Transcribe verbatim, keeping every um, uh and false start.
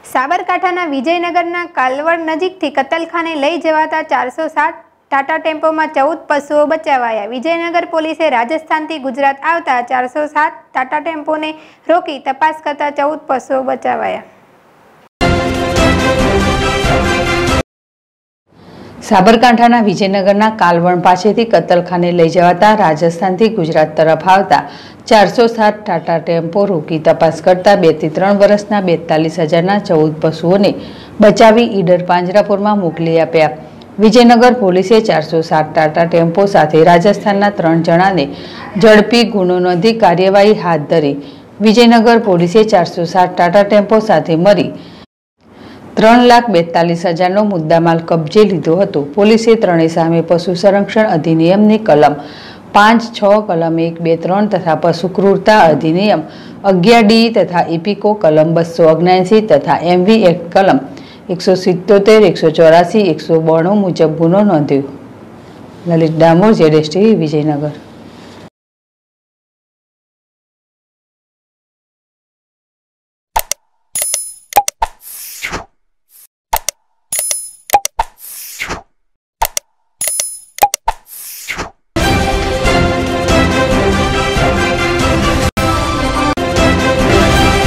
સાબરકાંઠાના વિજયનગરના કાલવડ નજીકથી કતલખાને લઈ જવાતા ચારસો સાત ટાટા ટેમ્પોમાં ચૌદ પશુઓ બચાવાયા। વિજયનગર પોલીસે રાજસ્થાનથી ગુજરાત આવતા ચારસો સાત ટાટા ટેમ્પોને રોકી તપાસ કરતા ચૌદ પશુઓ બચાવાયા। સાબરકાંઠાના વિજયનગરના કાલવણ પાસેથી કતલખાને લઈ જવાતા રાજસ્થાનથી ગુજરાત તરફ આવતા ચારસો સાત ટાટા ટેમ્પો રોકી તપાસ કરતા બે થી ત્રણ વર્ષના બેતાલીસ હજારના ચૌદ પશુઓને બચાવી ઈડર પાંજરાપોરમાં મોકલી આપ્યા। વિજયનગર પોલીસે ચારસો સાત ટાટા ટેમ્પો સાથે રાજસ્થાનના ત્રણ જણાને ઝડપી ગુનો નોંધી કાર્યવાહી હાથ ધરી। વિજયનગર પોલીસે ચારસો સાત ટાટા ટેમ્પો સાથે મળી ત્રણ લાખ બેતાલીસ હજારનો મુદ્દામાલ કબજે લીધો હતો। પોલીસે ત્રણેય સામે પશુ સંરક્ષણ અધિનિયમની કલમ પાંચ છ કલમ એક બે ત્રણ તથા પશુ ક્રૂરતા અધિનિયમ અગિયાર ડી તથા ઇપિકો કલમ બસો ઓગણસી તથા એમવી એક્ટ કલમ એકસો સિત્તોતેર એકસો ચોરાસી એકસો બોણું મુજબ ગુનો નોંધ્યો। લલિત ડામોર, જેડેશ ટીવી, વિજયનગર।